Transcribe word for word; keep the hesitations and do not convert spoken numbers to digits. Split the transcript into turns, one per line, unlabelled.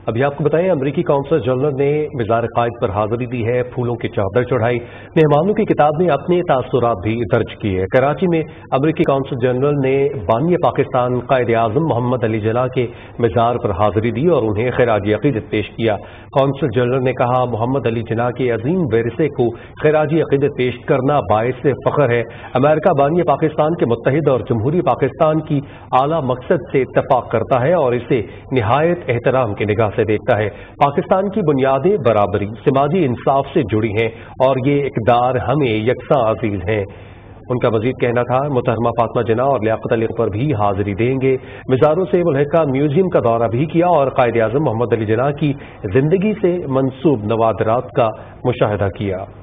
अभी आपको बताएं, अमरीकी कौंसल जनरल ने मिज़ार कायद पर हाजिरी दी है, फूलों की चादर चढ़ाई, मेहमानों की किताब में अपने तासुरात भी दर्ज किए। कराची में अमरीकी कौंसल जनरल ने बानी पाकिस्तान कायद आज़म मोहम्मद अली जिन्ना के मिज़ार पर हाजिरी दी और उन्हें खिराज अकीदत पेश किया। कौंसल जनरल ने कहा, मोहम्मद अली जिन्ना के अजीम विरसे को खिराज अकीदत पेश करना बाइस फख्र है। अमेरिका बानी पाकिस्तान के मुत्तहिद और जमहूरी पाकिस्तान की आला मकसद से इत्तफाक करता है और इसे निहायत एहतराम की निगाह से देखता है। पाकिस्तान की बुनियादें बराबरी, समाजी इंसाफ से जुड़ी हैं और ये इक़दार हमें यकसा अजीज हैं। उनका मजीद कहना था, मुतहरमा फातिमा जिन्ना और लियाकत अली पर भी हाजिरी देंगे। मिज़ारों से मुल्हिका म्यूजियम का दौरा भी किया और कायद आज़म मोहम्मद अली जिन्ना की जिंदगी से मंसूब नवादरात का मुशाहिदा किया।